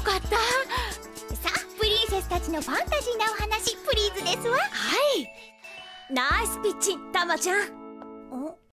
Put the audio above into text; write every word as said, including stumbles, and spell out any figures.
かった。 さあプリンセスたちのファンタジーなお話プリーズですわ。 はい、ナイスピッチ、タマちゃん。 ん